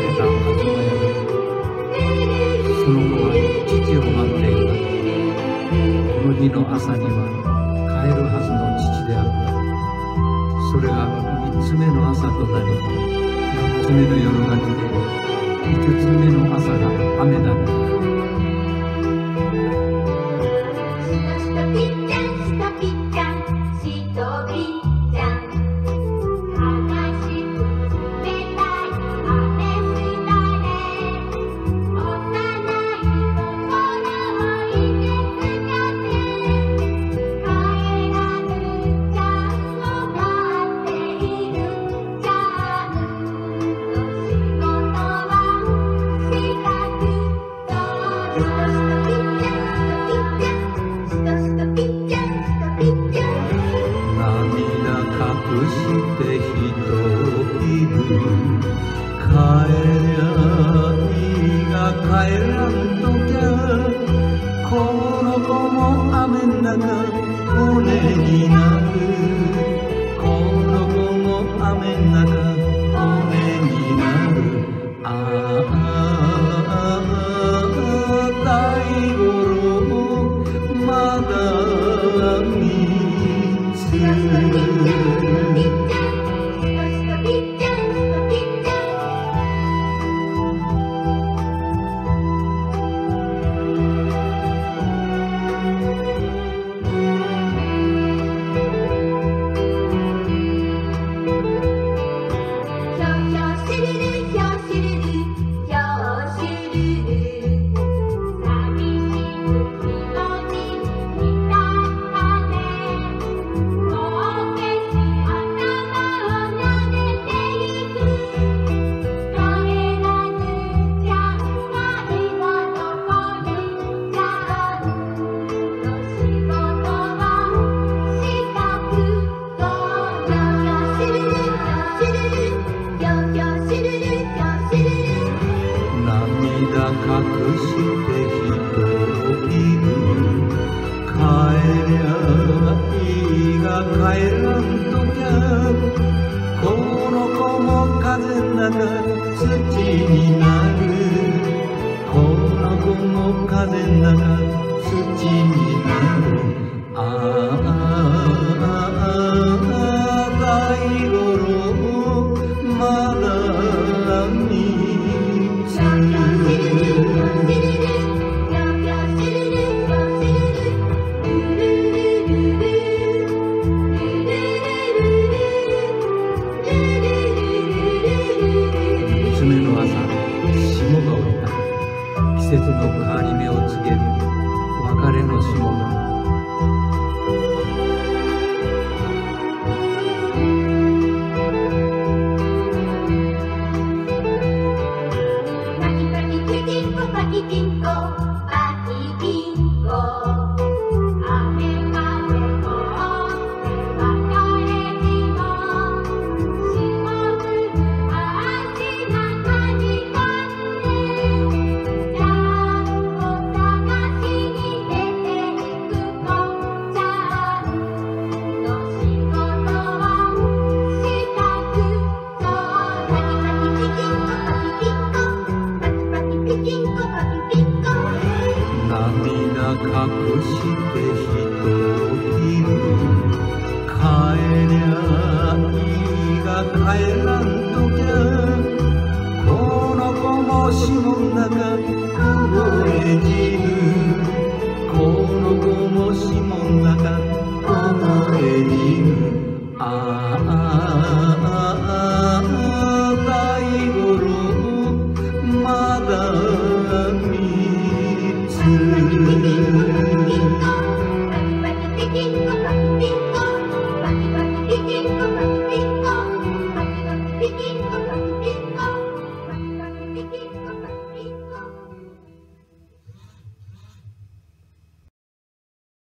れた東屋で、その子は父を待っていた。この日の朝には帰るはずの父であった。それが3つ目の朝となり、4つ目の夜が来て、5つ目の朝が雨だった。季節の変わり目を告げる別れの霜が隠して一人帰りゃいいが帰らんときゃこの子も霜の中凍え死ぬこの子も霜の中凍え死ぬああ